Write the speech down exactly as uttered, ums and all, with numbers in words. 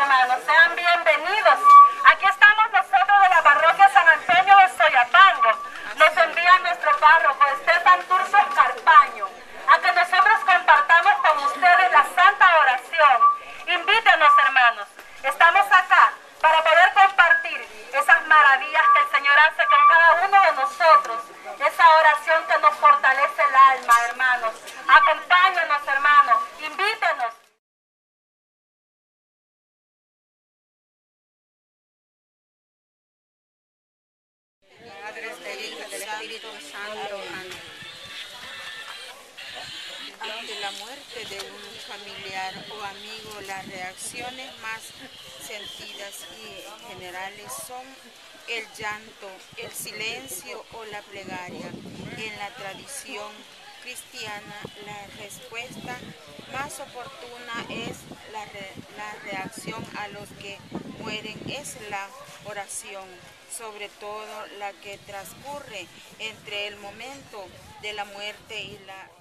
hermanos, sean bienvenidos. Aquí estamos nosotros de la parroquia San Antonio de Soyapango. Nos envía nuestro párroco Estefan Turcios Carpaño a que nosotros compartamos con ustedes la santa oración. Invítenos, hermanos. Estamos acá para poder compartir esas maravillas que el Señor hace con cada uno de nosotros. Esa oración que nos fortalece el alma, hermanos. Acompáñenos, hermanos. Invítenos. Padre, del Hijo y del Espíritu Santo. Amén. Ante la muerte de un familiar o amigo, las reacciones más sentidas y generales son el llanto, el silencio o la plegaria. En la tradición cristiana, la respuesta más oportuna es la, re, la reacción a los que mueren, es la oración, sobre todo la que transcurre entre el momento de la muerte y la